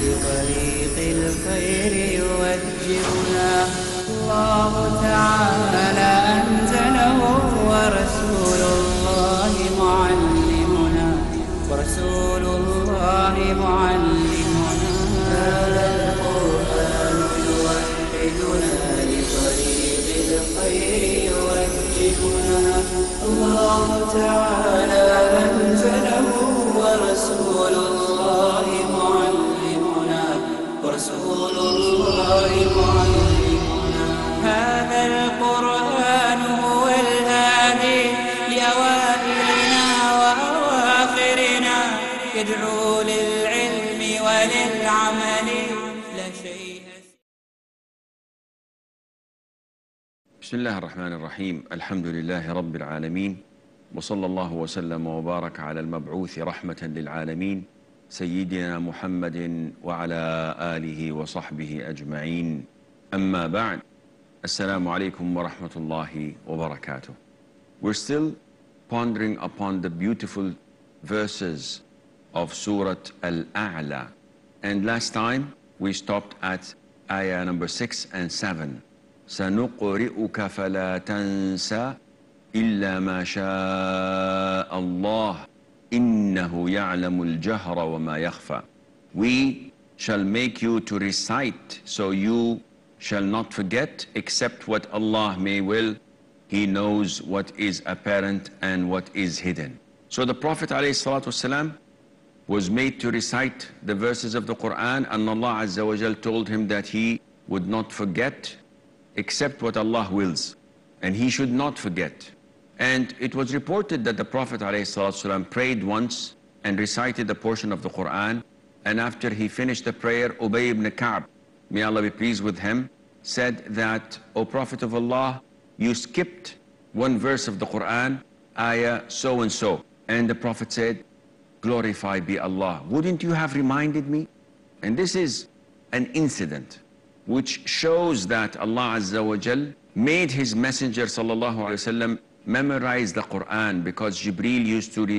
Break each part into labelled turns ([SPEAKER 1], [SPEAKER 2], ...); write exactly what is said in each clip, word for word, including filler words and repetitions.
[SPEAKER 1] لطريق الخير يوجهنا. الله تعالى أنزله ورسول الله معلمنا، ورسول الله معلمنا. هذا القرآن يوحدنا لطريق الخير يوجهنا. الله تعالى أنزله ورسول الله معلمنا، ورسول الله معلمنا. هذا القرآن هو الهادي لأوائلنا وأواخرنا، يدعو للعلم وللعمل لا شيء.
[SPEAKER 2] بسم الله الرحمن الرحيم. الحمد لله رب العالمين، وصلى الله وسلم وبارك على المبعوث رحمة للعالمين سيدنا محمد وعلى آله وصحبه أجمعين. أما بعد، السلام عليكم ورحمة الله وبركاته. We're still pondering upon the beautiful verses of Surah Al-A'la, and last time we stopped at ayah number six and seven. سنقرئك فلا تنسى إلا ما شاء الله إنه يعلم الجهر وما يخفى. We shall make you to recite, so you shall not forget, except what Allah may will. He knows what is apparent and what is hidden. So the Prophet ﷺ was made to recite the verses of the Quran, and Allah Azza wa Jal told him that he would not forget except what Allah wills, and he should not forget. And it was reported that the Prophet ﷺ prayed once and recited a portion of the Quran, and after he finished the prayer, Ubay ibn Ka'b, may Allah be pleased with him, said that, O Prophet of Allah, you skipped one verse of the Quran, ayah so and so. And the Prophet said, glorified be Allah, wouldn't you have reminded me? And this is an incident which shows that Allah Azza wa Jal made his messenger sallallahu alaihi wasallam memorize the Quran, because Jibreel used to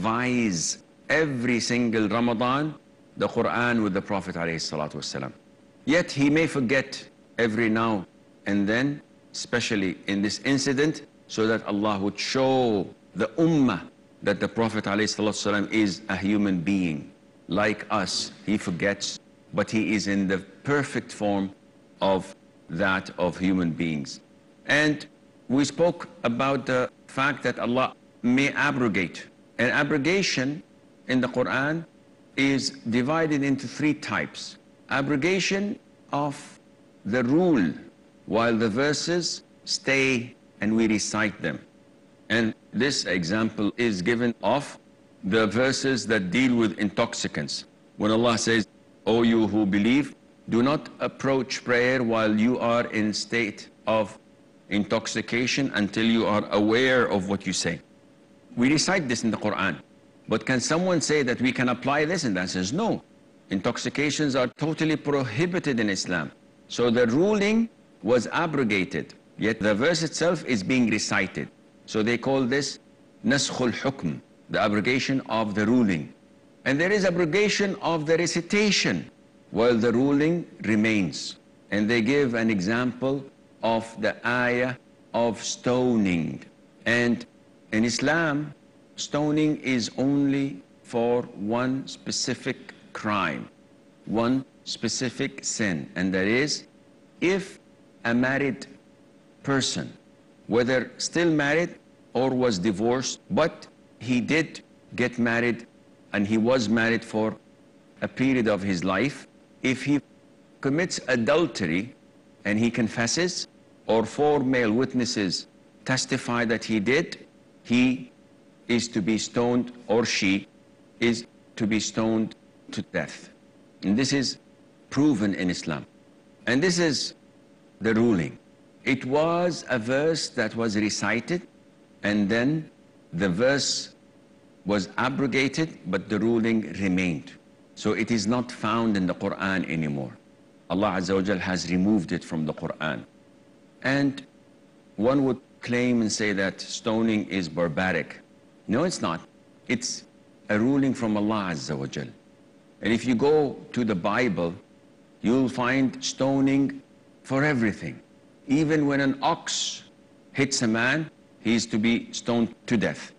[SPEAKER 2] revise every single Ramadan the Quran with the Prophet alayhi salatu wasalam. Yet he may forget every now and then, especially in this incident, so that Allah would show the ummah that the Prophet alayhi salatu wasalam is a human being like us. He forgets, but he is in the perfect form of that of human beings. And we spoke about the fact that Allah may abrogate. And abrogation in the Quran is divided into three types. Abrogation of the rule while the verses stay and we recite them. And this example is given of the verses that deal with intoxicants. When Allah says, O you who believe, do not approach prayer while you are in state of intoxication until you are aware of what you say. We recite this in the Quran, but can someone say that we can apply this? And the answer is no. Intoxications are totally prohibited in Islam. So the ruling was abrogated, yet the verse itself is being recited. So they call this naskhul hukm, the abrogation of the ruling. And there is abrogation of the recitation while the ruling remains. And they give an example of the ayah of stoning. And in Islam, stoning is only for one specific crime, one specific sin, and that is if a married person, whether still married or was divorced, but he did get married and he was married for a period of his life, if he commits adultery and he confesses, or four male witnesses testify that he did, he is to be stoned, or she is to be stoned to death. And this is proven in Islam. And this is the ruling. It was a verse that was recited, and then the verse was abrogated, but the ruling remained. So it is not found in the Quran anymore. Allah Azza wa Jal has removed it from the Quran. And one would claim and say that stoning is barbaric. No, it's not. It's a ruling from Allah Azza wa Jal. And if you go to the Bible, you'll find stoning for everything. Even when an ox hits a man, he is to be stoned to death.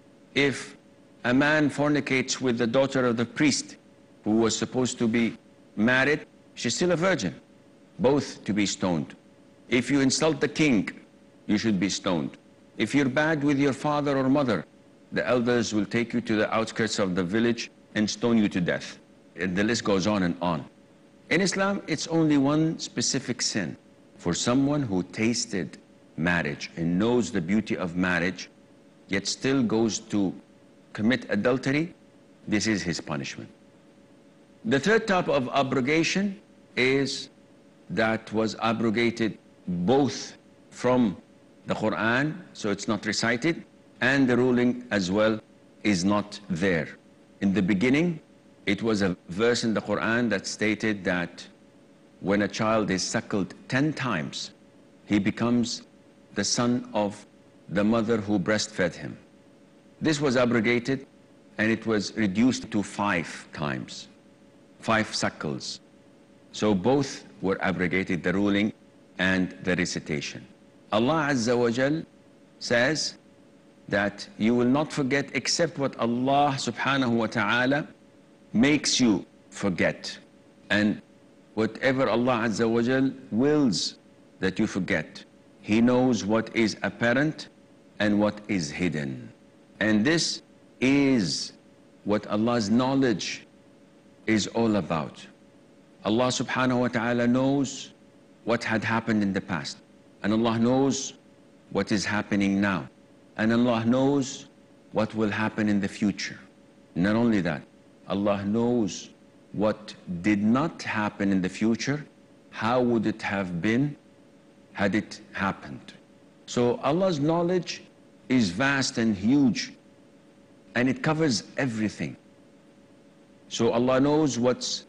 [SPEAKER 2] If a man fornicates with the daughter of the priest who was supposed to be married, she's still a virgin, both to be stoned. If you insult the king, you should be stoned. If you're bad with your father or mother, the elders will take you to the outskirts of the village and stone you to death. And the list goes on and on. In Islam, it's only one specific sin. For someone who tasted marriage and knows the beauty of marriage, yet still goes to commit adultery, this is his punishment. The third type of abrogation is that was abrogated both from the Quran, so it's not recited, and the ruling as well is not there. In the beginning, it was a verse in the Quran that stated that when a child is suckled ten times, he becomes the son of the mother who breastfed him. This was abrogated and it was reduced to five times, five suckles. So both were abrogated, the ruling and the recitation. Allah Azza wa Jal says that you will not forget except what Allah subhanahu wa ta'ala makes you forget. And whatever Allah Azza wa Jal wills that you forget, He knows what is apparent and what is hidden. And this is what Allah's knowledge is all about. Allah subhanahu wa ta'ala knows what had happened in the past. And Allah knows what is happening now. And Allah knows what will happen in the future. Not only that, Allah knows what did not happen in the future, how would it have been had it happened. So Allah's knowledge is vast and huge, and it covers everything. So Allah knows what's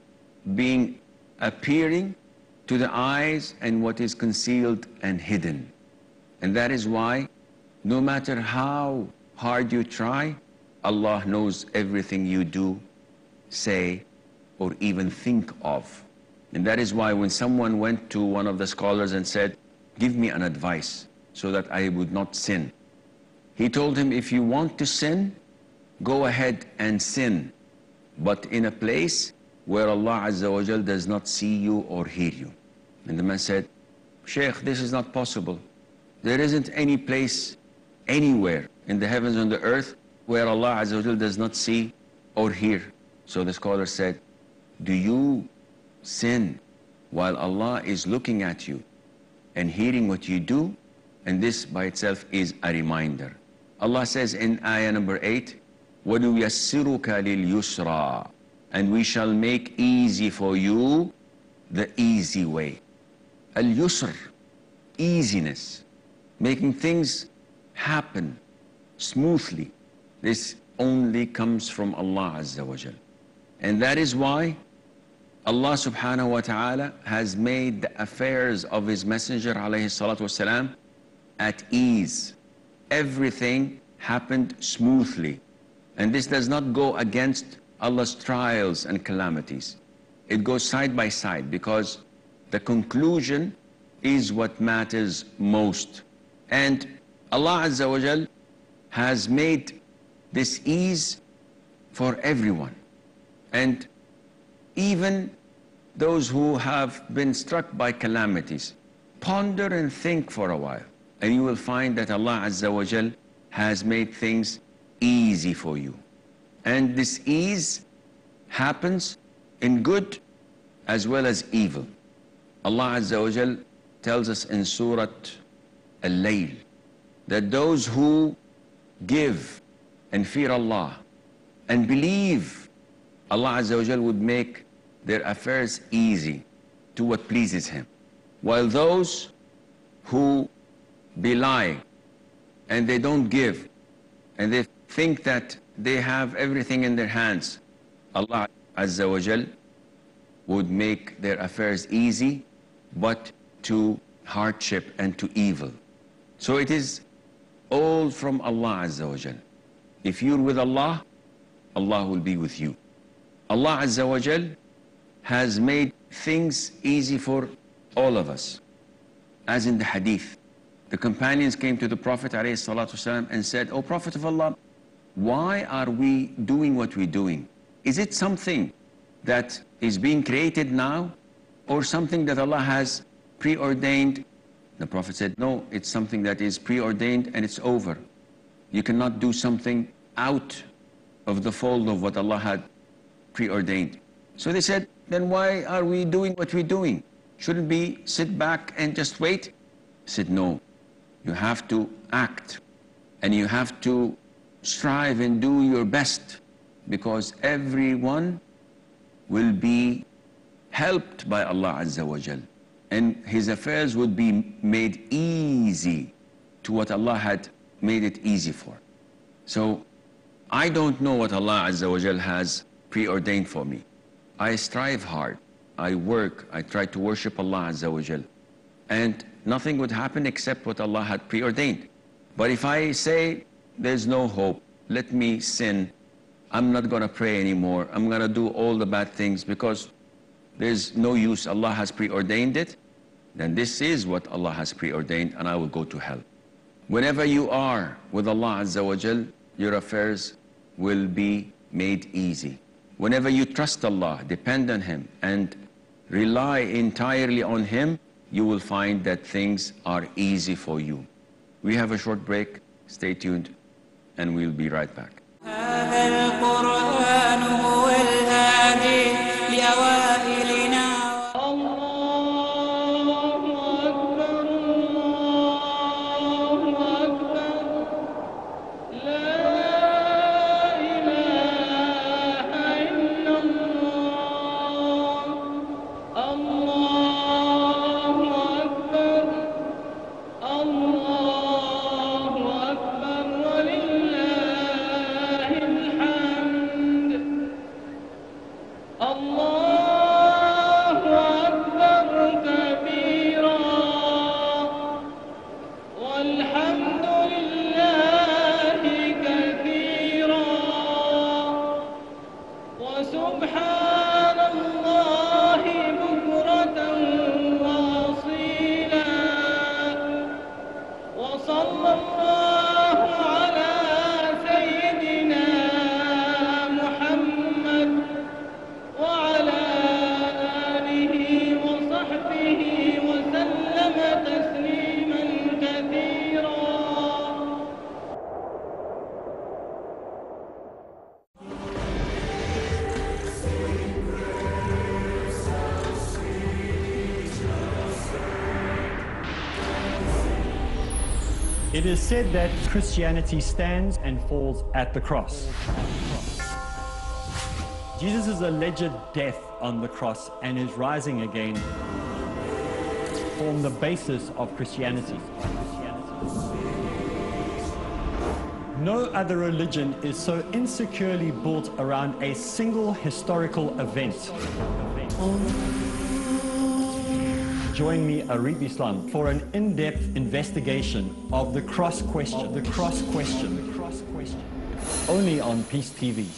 [SPEAKER 2] being appearing to the eyes and what is concealed and hidden. And that is why no matter how hard you try, Allah knows everything you do, say, or even think of. And that is why when someone went to one of the scholars and said, give me an advice so that I would not sin, he told him, if you want to sin, go ahead and sin, but in a place where Allah Azza wa Jal does not see you or hear you. And the man said, Shaykh, this is not possible. There isn't any place anywhere in the heavens and the earth where Allah Azza wa Jal does not see or hear. So the scholar said, do you sin while Allah is looking at you and hearing what you do? And this by itself is a reminder. Allah says in ayah number eight, وَنُيَسِّرُكَ لِلْيُسْرَى, and we shall make easy for you the easy way. Al-yusr, easiness, making things happen smoothly. This only comes from Allah Azza wa Jal. And that is why Allah subhanahu wa ta'ala has made the affairs of His Messenger alayhi salatu wasalam at ease. Everything happened smoothly. And this does not go against Allah's trials and calamities. It goes side by side because the conclusion is what matters most. And Allah Azza wa Jal has made this ease for everyone. And even those who have been struck by calamities, ponder and think for a while, and you will find that Allah Azza wa Jal has made things easy for you. And this ease happens in good as well as evil. Allah Azza wa Jal tells us in Surah Al-Layl that those who give and fear Allah and believe, Allah Azza wa Jal would make their affairs easy to what pleases Him. While those who belie and they don't give and they think that they have everything in their hands, Allah Azza wa Jal would make their affairs easy, but to hardship and to evil. So it is all from Allah Azza wa Jal. If you're with Allah, Allah will be with you. Allah Azza wa Jal has made things easy for all of us. As in the hadith, the companions came to the Prophet ﷺ and said, "O Prophet of Allah, why are we doing what we're doing? Is it something that is being created now or something that Allah has preordained?" The Prophet said, "No, it's something that is preordained and it's over. You cannot do something out of the fold of what Allah had preordained." So they said, "Then why are we doing what we're doing? Shouldn't we sit back and just wait?" He said, "No, you have to act and you have to strive and do your best, because everyone will be helped by Allah Azza wa Jal, and his affairs would be made easy to what Allah had made it easy for." So I don't know what Allah Azza wa Jal has preordained for me. I strive hard, I work, I try to worship Allah Azza wa Jal, and nothing would happen except what Allah had preordained. But if I say there's no hope, let me sin, I'm not gonna pray anymore, I'm gonna do all the bad things because there's no use, Allah has preordained it, then this is what Allah has preordained and I will go to hell. Whenever you are with Allah Azza wa Jal, your affairs will be made easy. Whenever you trust Allah, depend on Him, and rely entirely on Him, you will find that things are easy for you. We have a short break. Stay tuned, and we'll be right back.
[SPEAKER 3] It is said that Christianity stands and falls at the cross. Jesus' alleged death on the cross and his rising again form the basis of Christianity. No other religion is so insecurely built around a single historical event. Join me, Arif Islam, for an in-depth investigation of the cross question, the cross question, the cross question, only on Peace T V.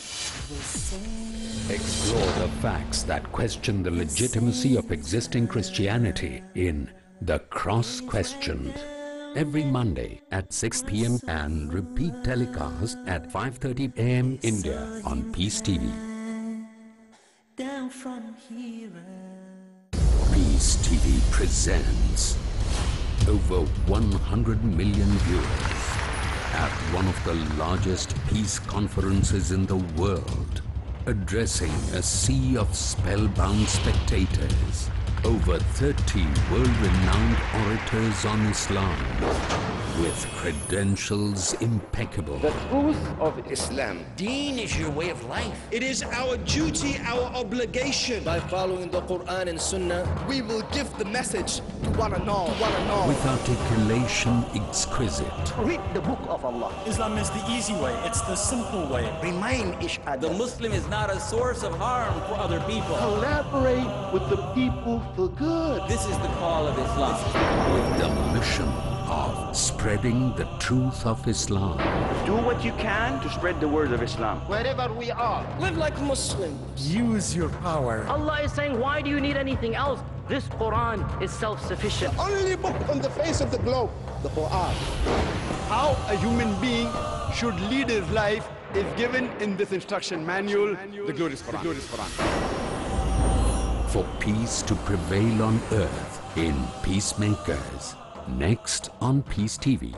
[SPEAKER 4] Explore the facts that question the legitimacy of existing Christianity in The Cross Questioned. Every Monday at six p m and repeat telecast at five thirty a m India on Peace T V.
[SPEAKER 5] Down from here.
[SPEAKER 4] Peace T V presents over one hundred million viewers at one of the largest peace conferences in the world, addressing a sea of spellbound spectators. Over thirty world-renowned orators on Islam with credentials impeccable.
[SPEAKER 6] The truth of Islam.
[SPEAKER 7] Deen is your way of life.
[SPEAKER 8] It is our duty, our obligation.
[SPEAKER 6] By following the Quran and Sunnah,
[SPEAKER 8] we will give the message to one and all, one and all.
[SPEAKER 4] With articulation exquisite.
[SPEAKER 6] Read the book of Allah.
[SPEAKER 3] Islam is the easy way, it's the simple way.
[SPEAKER 6] Remind each other.
[SPEAKER 7] The Muslim is not a source of harm for other people.
[SPEAKER 6] Collaborate with the people for good.
[SPEAKER 7] This is the call of Islam.
[SPEAKER 4] With the mission of spreading the truth of Islam.
[SPEAKER 5] Do what you can to spread the word of Islam.
[SPEAKER 6] Wherever we are,
[SPEAKER 8] Live like Muslims.
[SPEAKER 9] Use your power.
[SPEAKER 10] Allah is saying, why do you need anything else? This Quran is self-sufficient.
[SPEAKER 6] only book on the face of the globe, the Quran.
[SPEAKER 9] How a human being should lead his life is given in this instruction manual, the glorious Quran.
[SPEAKER 4] For peace to prevail on earth in Peacemakers. Next on Peace T V.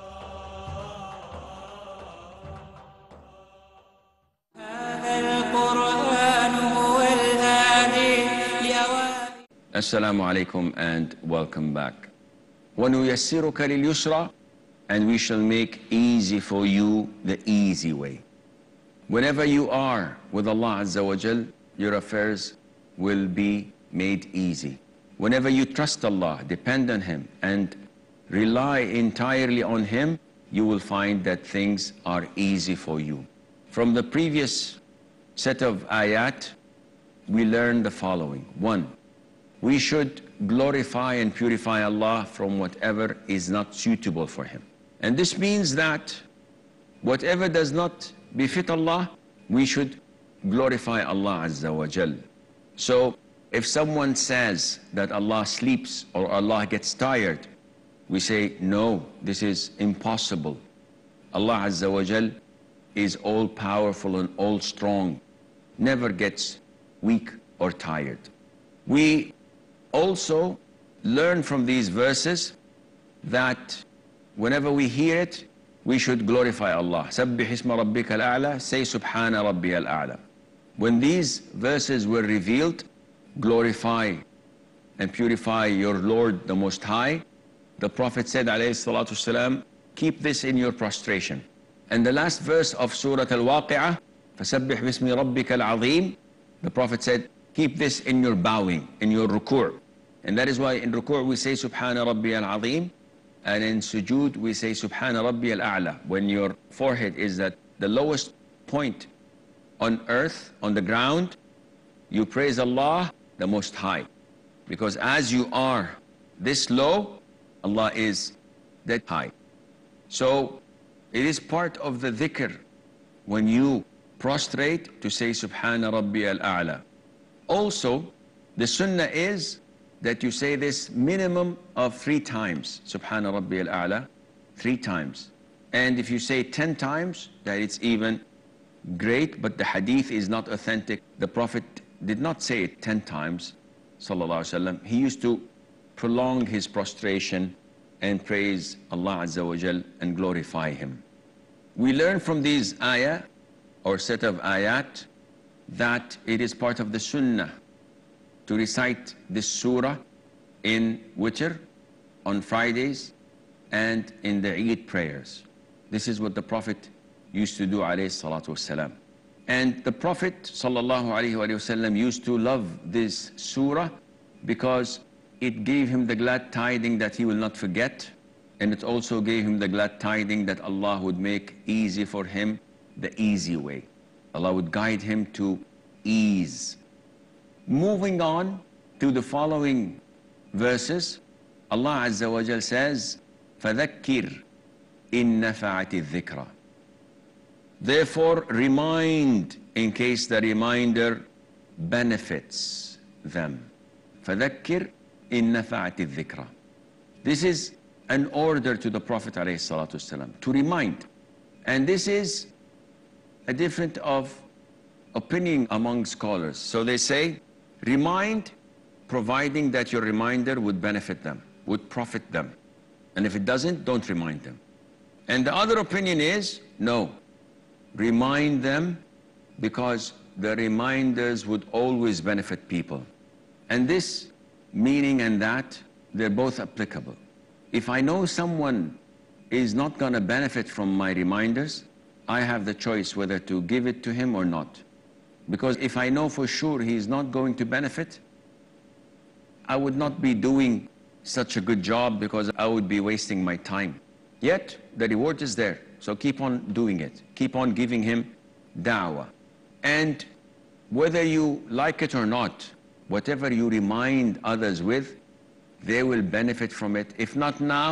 [SPEAKER 2] Assalamu alaikum and welcome back. وَنُيَسِّرُكَ لِلْيُسْرَى, and we shall make easy for you the easy way. Whenever you are with Allah Azza wa Jal, your affairs will be made easy. Whenever you trust Allah, depend on Him, and rely entirely on Him, you will find that things are easy for you. From the previous set of ayat, we learned the following. One, we should glorify and purify Allah from whatever is not suitable for Him. And this means that whatever does not befit Allah, we should glorify Allah Azza wa Jal. So if someone says that Allah sleeps or Allah gets tired, we say, no, this is impossible. Allah Azza wa Jal is all powerful and all strong, never gets weak or tired. We also learn from these verses that whenever we hear it, we should glorify Allah. سَبِّحِ اسْمَ رَبِّكَ الْأَعْلَى, say سُبْحَانَ رَبِّيَ الْأَعْلَى. When these verses were revealed, glorify and purify your Lord the Most High, the Prophet said, alayhi salatu wasalam, keep this in your prostration. And the last verse of Surah Al-Waqi'ah, فَسَبِّحْ بِاسْمِ رَبِّكَ الْعَظِيمِ, the Prophet said, keep this in your bowing, in your ruku'. And that is why in ruku' we say Subhana Rabbi al-Azim, and in sujood we say Subhana Rabbi al-A'la. When your forehead is at the lowest point on earth, on the ground, you praise Allah the Most High. Because as you are this low, Allah is that high. So it is part of the dhikr when you prostrate to say Subhana Rabbi al-A'la. Also, the sunnah is that you say this minimum of three times, Subhana Rabbi al-A'la, three times. And if you say ten times, that it's even great, but the hadith is not authentic. The Prophet did not say it ten times, sallallahu alaihi wasallam. He used to prolong his prostration and praise Allah Azza wa Jal and glorify Him. We learn from these ayah, or set of ayat, that it is part of the sunnah to recite this surah in witr, on Fridays, and in the Eid prayers. This is what the Prophet used to do, alayhi salatu wasalam. And the Prophet sallallahu alayhi wa sallam used to love this surah because it gave him the glad tiding that he will not forget, and it also gave him the glad tiding that Allah would make easy for him the easy way. Allah would guide him to ease. Moving on to the following verses, Allah Azza wa Jal says, فَذَكِّرْ إِن نَفَعَتِ الذِّكْرَى. Therefore remind in case the reminder benefits them. فَذَكِّرْ إِن نَفَعَتِ الذِّكْرَى. This is an order to the Prophet alayhi salatu wasalam, to remind. And this is a different of opinion among scholars. So they say, remind, providing that your reminder would benefit them, would profit them. And if it doesn't, don't remind them. And the other opinion is, no, remind them because the reminders would always benefit people. And this meaning and that, they're both applicable. If I know someone is not going to benefit from my reminders, I have the choice whether to give it to him or not. Because if I know for sure he's not going to benefit, I would not be doing such a good job because I would be wasting my time. Yet, the reward is there. So keep on doing it. Keep on giving him da'wah. And whether you like it or not, whatever you remind others with, they will benefit from it. If not now,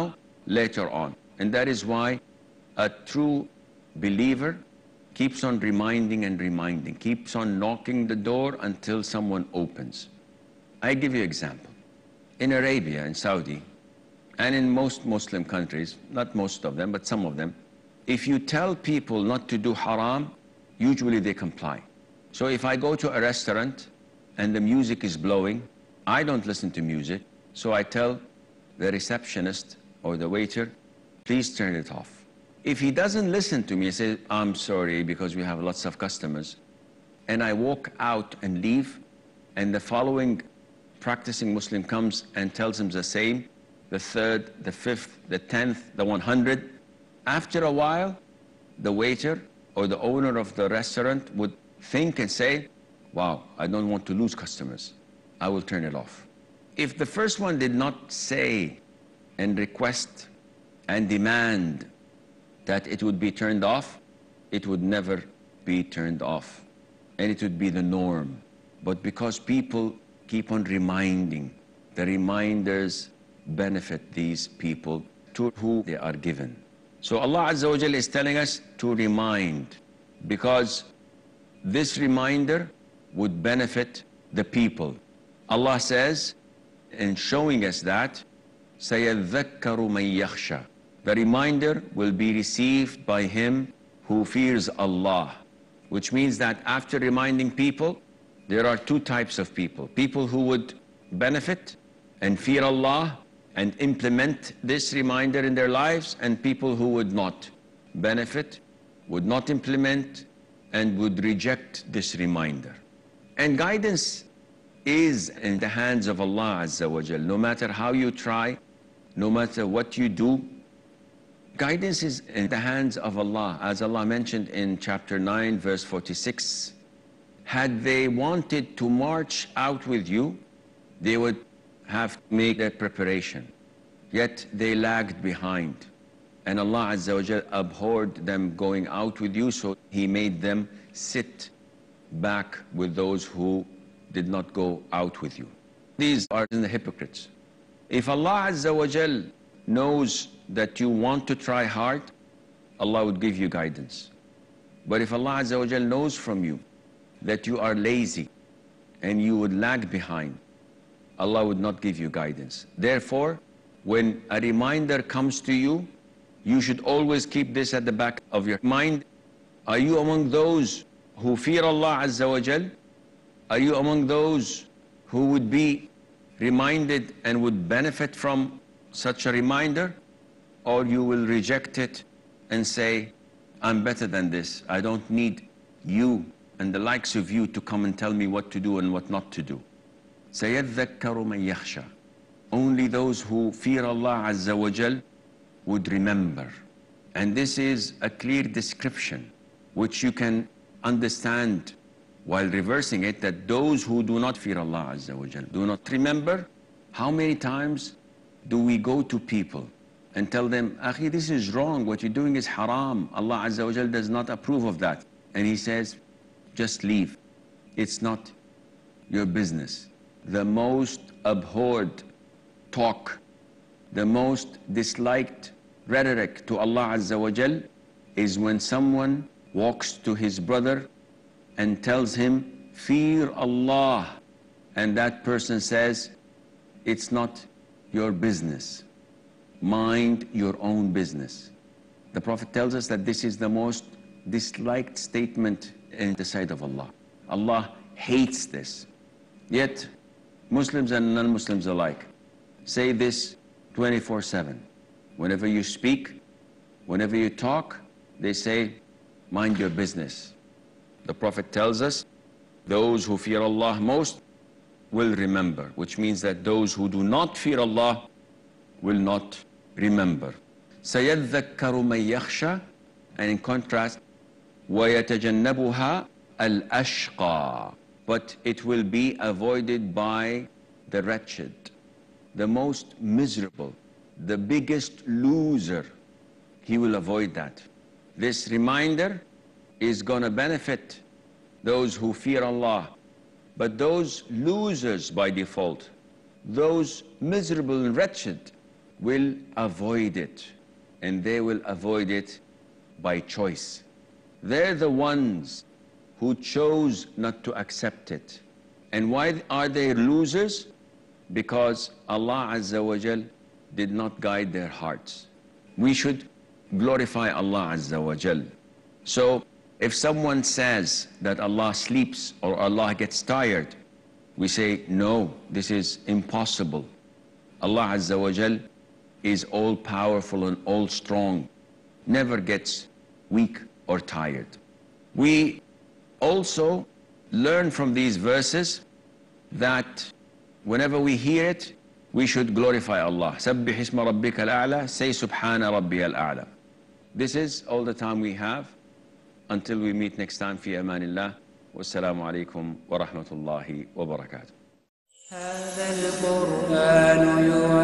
[SPEAKER 2] later on. And that is why a true believer keeps on reminding and reminding, keeps on knocking the door until someone opens. I give you an example. In Arabia, in Saudi, and in most Muslim countries, not most of them, but some of them, if you tell people not to do haram, usually they comply. So if I go to a restaurant and the music is blowing, I don't listen to music, so I tell the receptionist or the waiter, please turn it off. If he doesn't listen to me, he says, I'm sorry because we have lots of customers, and I walk out and leave, and the following practicing Muslim comes and tells him the same, the third, the fifth, the tenth, the one hundred, after a while, the waiter or the owner of the restaurant would think and say, wow, I don't want to lose customers. I will turn it off. If the first one did not say and request and demand that it would be turned off, it would never be turned off. And it would be the norm. But because people keep on reminding, the reminders benefit these people to who they are given. So Allah Azza wa Jalla is telling us to remind, because this reminder would benefit the people. Allah says, in showing us that, سَيَذَّكَّرُ مَن يَخْشَى. The reminder will be received by him who fears Allah. Which means that after reminding people, there are two types of people. People who would benefit and fear Allah and implement this reminder in their lives, and people who would not benefit, would not implement, and would reject this reminder. And guidance is in the hands of Allah Azza wa Jal. No matter how you try, no matter what you do, guidance is in the hands of Allah. As Allah mentioned in chapter nine, verse forty-six, had they wanted to march out with you, they would have made their preparation. Yet they lagged behind. And Allah Azza wa Jal abhorred them going out with you, so He made them sit back with those who did not go out with you. These are the hypocrites. If Allah Azza wa Jal knows that you want to try hard, Allah would give you guidance. But if Allah Azza wa Jal knows from you that you are lazy and you would lag behind, Allah would not give you guidance. Therefore, when a reminder comes to you, you should always keep this at the back of your mind. Are you among those who fear Allah Azza wa Jal? Are you among those who would be reminded and would benefit from such a reminder? Or you will reject it and say, I'm better than this. I don't need you and the likes of you to come and tell me what to do and what not to do. سَيَذَّكَّرُ مَن يَخْشَى. Only those who fear Allah Azza wa Jal would remember. And this is a clear description which you can understand while reversing it, that those who do not fear Allah Azza wa Jal do not remember. How many times do we go to people and tell them, Akhi, this is wrong, what you're doing is haram, Allah Azza wa Jal does not approve of that. And he says, just leave, it's not your business. The most abhorred talk, the most disliked rhetoric to Allah Azza wa Jal is when someone walks to his brother and tells him, fear Allah, and that person says, it's not your business. Mind your own business. The Prophet tells us that this is the most disliked statement in the sight of Allah. Allah hates this. Yet, Muslims and non-Muslims alike say this twenty-four seven. Whenever you speak, whenever you talk, they say, mind your business. The Prophet tells us, those who fear Allah most will remember, which means that those who do not fear Allah will not remember. سَيَذَّكَّرُ مَن يَخْشَى. And in contrast, وَيَتَجَنَّبُهَا الْأَشْقَى. But it will be avoided by the wretched, the most miserable, the biggest loser. He will avoid that. This reminder is going to benefit those who fear Allah. But those losers by default, those miserable and wretched, will avoid it, and they will avoid it by choice. They're the ones who chose not to accept it. And why are they losers? Because Allah Azza wa Jal did not guide their hearts. We should glorify Allah Azza wa Jal. So if someone says that Allah sleeps or Allah gets tired, we say, no, this is impossible. Allah Azza wa Jal is all powerful and all strong, never gets weak or tired. We also learn from these verses that whenever we hear it, we should glorify Allah. Sabbih isma rabbika al-a'la, say subhana rabbi al-a'la. This is all the time we have. Until we meet next time, fi amanillah. Wassalamu alaikum wa rahmatullahi wa barakatuh.
[SPEAKER 1] هذا القرآن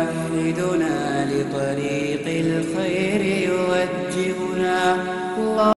[SPEAKER 1] يوحدنا لطريق الخير يوجهنا.